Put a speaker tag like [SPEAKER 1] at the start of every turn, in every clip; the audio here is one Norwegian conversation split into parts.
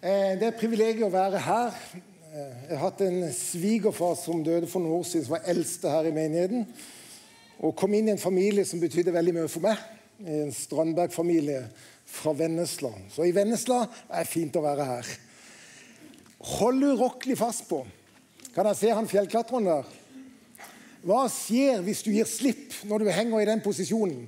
[SPEAKER 1] Det er et privilegium å være her. Jeg har hatt en svigerfar som døde for noen år siden, som var eldste her i menigheten. Og kom inn i en familie som betydde veldig mye for meg. En Strandberg-familie fra Vennesla. Så i Vennesla er det fint å være her. Hold urokkelig fast på. Kan jeg se han fjellklatreren der? Hva skjer hvis du gir slipp når du henger i den posisjonen?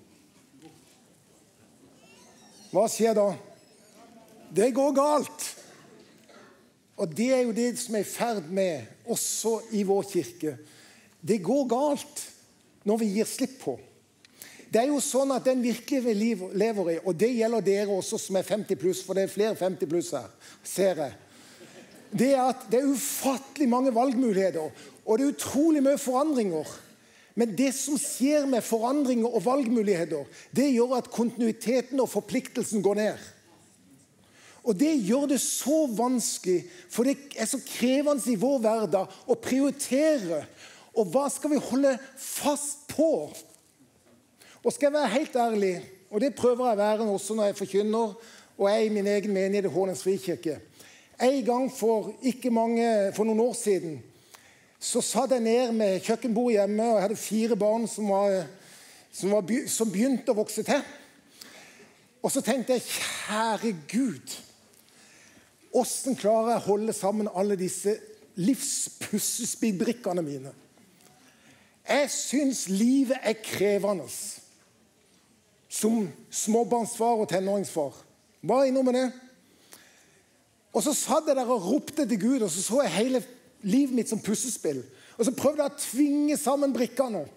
[SPEAKER 1] Hva skjer da? Det går galt. Og det er jo det som er i ferd med, også i vår kirke. Det går galt når vi gir slipp på. Det er jo sånn at den virkelige vi lever i, og det gjelder dere også som er 50 pluss, for det er flere 50 pluss her, ser jeg. Det er at det er ufattelig mange valgmuligheter, og det er utrolig mye forandringer. Men det som skjer med forandringer og valgmuligheter, det gjør at kontinuiteten og forpliktelsen går ned. Og det gjør det så vanskelig, for det er så krevende i vår hverdag å prioritere. Og hva skal vi holde fast på? Og skal jeg være helt ærlig, og det prøver jeg å være også når jeg forkynner, og jeg er i min egen menighet i Hånes Frikirke. En gang for noen år siden, så satt jeg ned med kjøkkenbordet hjemme, og jeg hadde 4 barn som begynte å vokse til. Og så tenkte jeg, kjære Gud, hvordan klarer jeg å holde sammen alle disse livspuslespillbrikkene mine? Jeg synes livet er krevende som småbarnsfar og tenåringsfar. Bare innom med det. Og så satt jeg der og ropte til Gud, og så jeg hele livet mitt som puslespill. Og så prøvde jeg å tvinge sammen brikkene.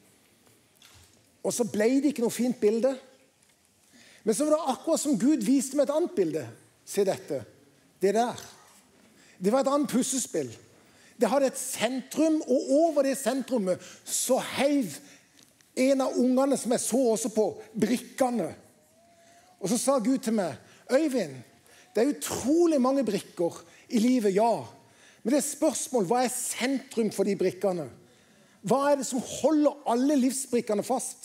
[SPEAKER 1] Og så ble det ikke noe fint bilde. Men så var det akkurat som Gud viste meg et annet bilde. Se dette. Det der. Det var et annet puslespill. Det hadde et sentrum, og over det sentrumet så heiv en av ungene som jeg så også på, brikkene. Og så sa Gud til meg, Øyvind, det er utrolig mange brikker i livet, ja. Men det er spørsmål, hva er sentrum for de brikkene? Hva er det som holder alle livsbrikkene fast?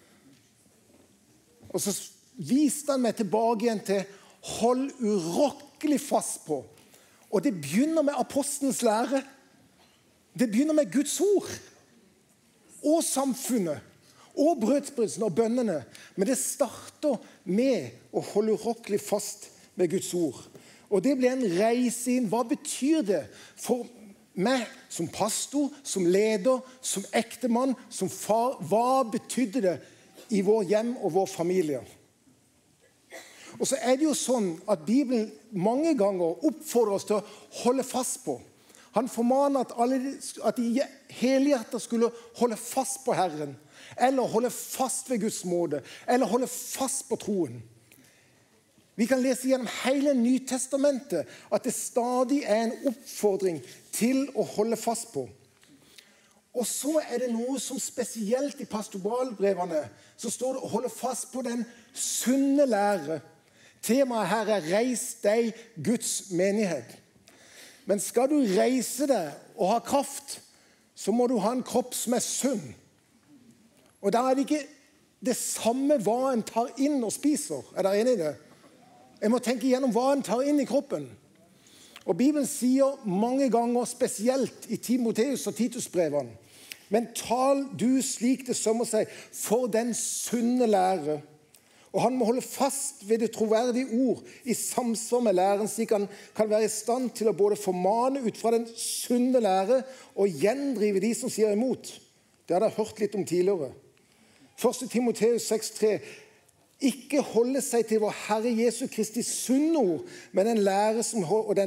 [SPEAKER 1] Og så viste han meg tilbake igjen til hold urokkelig fast på. Og det begynner med apostelens lære. Det begynner med Guds ord. Og samfunnet. Og brødsbrytelsen og bønnene. Men det starter med å holde urokkelig fast med Guds ord. Og det blir en reise inn. Hva betyr det for meg som pastor, som leder, som ektemann, som far? Hva betydde det i vår hjem og vår familie? Og så er det jo sånn at Bibelen mange ganger oppfordrer oss til å holde fast på. Han formaner at de helhjertet skulle holde fast på Herren, eller holde fast ved Guds nåde, eller holde fast på troen. Vi kan lese gjennom hele Nytestamentet at det stadig er en oppfordring til å holde fast på. Og så er det noe som spesielt i pastoralbrevene, så står det å holde fast på den sunne lære. Temaet her er «Reis deg, Guds menighet». Men skal du reise deg og ha kraft, så må du ha en kropp som er sunn. Og da er det ikke det samme hva en tar inn og spiser. Er dere enig i det? Jeg må tenke igjennom hva en tar inn i kroppen. Og Bibelen sier mange ganger, spesielt i Timoteus og Titusbrevene, men tal du slik det sømmer seg for den sunne lære. Og han må holde fast ved det troverdige ord i samsvar med læren, slik han kan være i stand til å både formane ut fra den sunne lære og gjendrive de som sier imot. Det har jeg hørt litt om tidligere. 1. Timoteus 6,3. Ikke holde seg til vår Herre Jesu Kristi sunne ord, men den lære som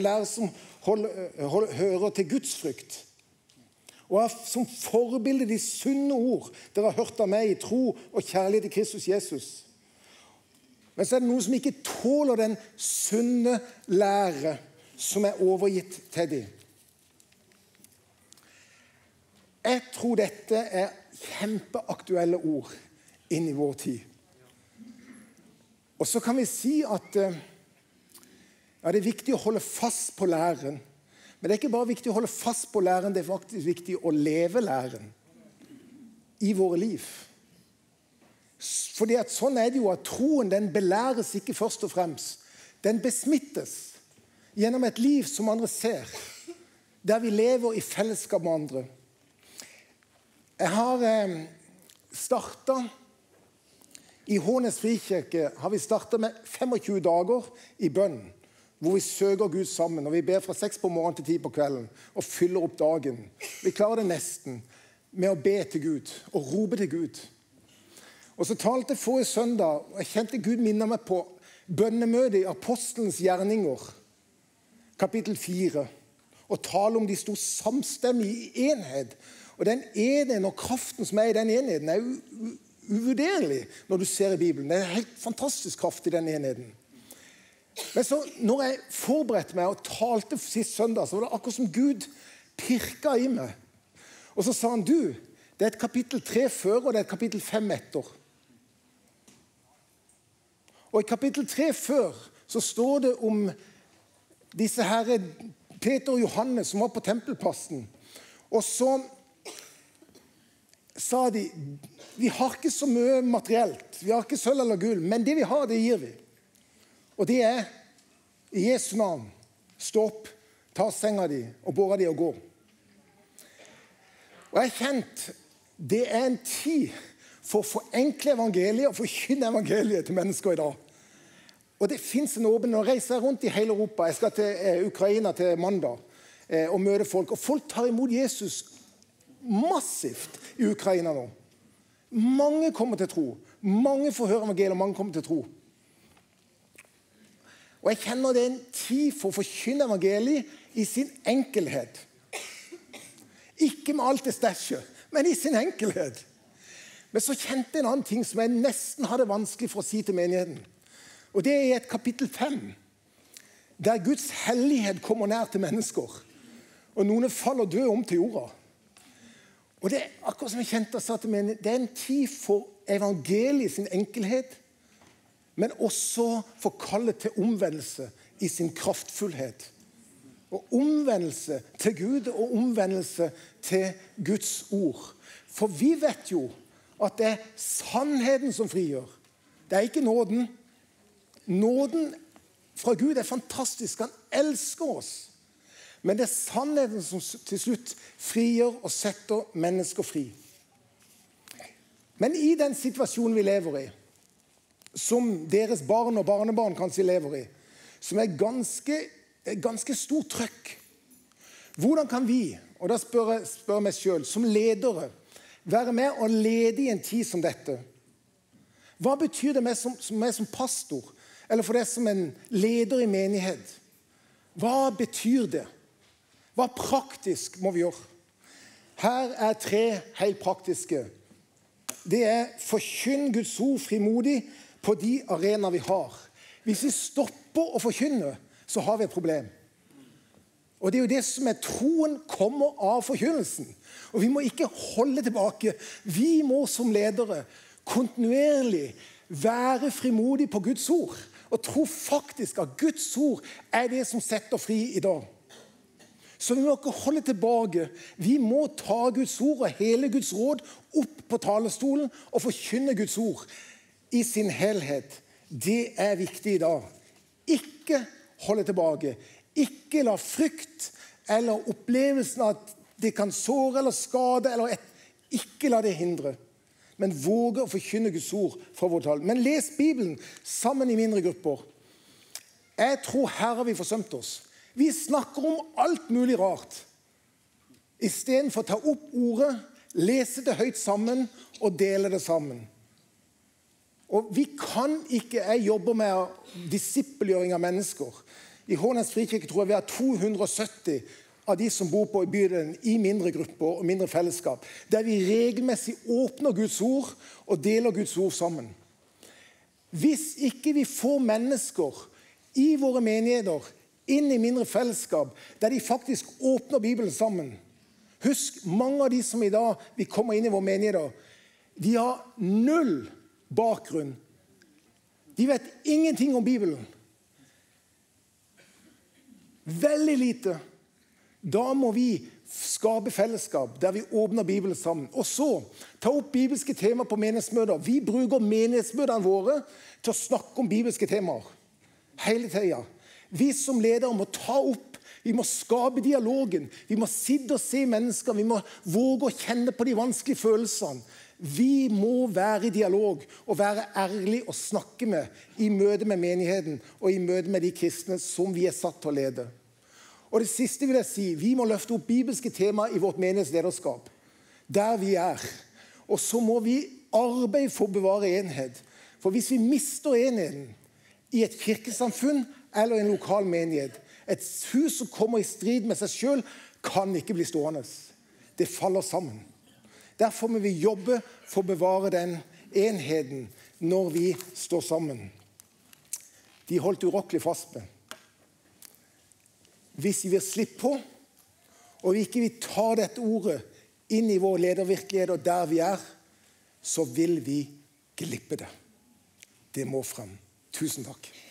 [SPEAKER 1] hører til Guds frykt. Og har som forbilde de sunne ord dere har hørt av meg i tro og kjærlighet til Kristus Jesus. Men så er det noen som ikke tåler den sunne lære som er overgitt til dem. Jeg tror dette er kjempeaktuelle ord inn i vår tid. Og så kan vi si at det er viktig å holde fast på læren. Men det er ikke bare viktig å holde fast på læren, det er faktisk viktig å leve læren i våre liv. Fordi at sånn er det jo at troen, den belæres ikke først og fremst. Den besmittes. gjennom et liv som andre ser, der vi lever i fellesskap med andre. Jeg har startet, i Hånes frikirke har vi startet med 25 dager i bønn, hvor vi søker Gud sammen, og vi ber fra 6 på morgenen til 10 på kvelden, og fyller opp dagen. Vi klarer det nesten med å be til Gud, og rope til Gud. Og så talte jeg forrige søndag, og jeg kjente Gud minne meg på bønnemøtet i Apostelens gjerninger, kapittel 4, og tale om de stod samstemmig i enhet. Og den enheten og kraften som er i den enheten er uvurderlig når du ser i Bibelen. Det er en helt fantastisk kraft i den enheten. Men så, når jeg forberedte meg og talte sist søndag, så var det akkurat som Gud pirket i meg. Og så sa han, du, det er et kapittel 3 før, og det er et kapittel 5 etter. Og i kapittel 3 før, så står det om disse herre Peter og Johannes som var på tempelplassen. Og så sa de, vi har ikke så mye materielt, vi har ikke sølv eller gull, men det vi har, det gir vi. Og det er, i Jesu navn, stå opp, ta senga di, og båre di og gå. Og jeg har kjent, det er en tid for å forenkle evangeliet og forkynne evangeliet til mennesker i dag. Og det finnes en åpen, og reiser rundt i hele Europa. Jeg skal til Ukraina til mandag og møte folk. Og folk tar imot Jesus massivt i Ukraina nå. Mange kommer til tro. Mange får høre evangeliet, og mange kommer til tro. Og jeg kjenner det er en tid for å forkynne evangeliet i sin enkelhet. Ikke med alt det stæsjet, men i sin enkelhet. Men så kjente jeg en annen ting som jeg nesten hadde vanskelig for å si til menigheten. Og det er i et kapittel 5, der Guds hellighet kommer nær til mennesker, og noen faller døde om til jorda. Og det er akkurat som jeg kjente og sa til menigheten, det er en tid for evangeliet i sin enkelhet, men også for kallet til omvendelse i sin kraftfullhet. Og omvendelse til Gud og omvendelse til Guds ord. For vi vet jo at det er sannheten som frigjør. Det er ikke nåden. Nåden fra Gud er fantastisk. Han elsker oss. Men det er sannheten som til slutt frigjør og setter mennesker fri. Men i den situasjonen vi lever i, som deres barn og barnebarn kanskje lever i, som er ganske stor trøkk, hvordan kan vi, og da spør jeg meg selv, som ledere, være med og lede i en tid som dette? Hva betyr det med som pastor? Eller for deg som en leder i menighet. Hva betyr det? Hva praktisk må vi gjøre? Her er 3 helt praktiske. Det er forkynn Guds ord frimodig på de arenaer vi har. Hvis vi stopper å forkynne, så har vi et problem. Og det er jo det som er troen kommer av forkynnelsen. Og vi må ikke holde tilbake. Vi må som ledere kontinuerlig være frimodig på Guds ord. Og tro faktisk at Guds ord er det som setter fri i dag. Så vi må ikke holde tilbake. Vi må ta Guds ord og hele Guds råd opp på talerstolen og forkynne Guds ord i sin helhet. Det er viktig i dag. Ikke holde tilbake. Ikke la frykt eller opplevelsen at det kan såre eller skade, ikke la det hindre. Men våge å forkynne Guds ord fra vår tale. Men les Bibelen sammen i mindre grupper. Jeg tror her har vi forsømt oss. Vi snakker om alt mulig rart. I stedet for å ta opp ordet, lese det høyt sammen og dele det sammen. Og vi kan ikke, jeg jobber med disippelgjøring av mennesker. I Hånes frikirke tror jeg vi har 270 av de som bor på bydelen i mindre grupper og mindre fellesskap, der vi regelmessig åpner Guds ord og deler Guds ord sammen. Hvis ikke vi får mennesker i våre menigheter inn i mindre fellesskap, der de faktisk åpner Bibelen sammen. Husk, mange av de som i dag vi kommer inn i våre menigheter, de har 0 bakgrunn. De vet ingenting om Bibelen. Veldig lite. Da må vi skape fellesskap der vi åpner Bibelen sammen. Og så ta opp bibelske temaer på menighetsmøter. Vi bruker menighetsmøtene våre til å snakke om bibelske temaer. Hele tiden. Vi som ledere må ta opp, vi må skape dialogen, vi må sitte og se mennesker, vi må våge å kjenne på de vanskelige følelsene. Vi må være i dialog og være ærlig og snakke med i møte med menigheten og i møte med de kristne som vi er satt til å lede. Og det siste vil jeg si, vi må løfte opp bibelske tema i vårt menighetslederskap, der vi er. Og så må vi arbeide for å bevare enhet. For hvis vi mister enheten i et kirkesamfunn eller en lokal menighet, et hus som kommer i strid med seg selv, kan ikke bli stående. Det faller sammen. Derfor må vi jobbe for å bevare den enheten når vi står sammen. De holdt urokkelig fast med. Hvis vi vil slippe på, og vi ikke vil ta dette ordet inn i vår ledervirkelighet og der vi er, så vil vi glippe det. Det må frem. Tusen takk.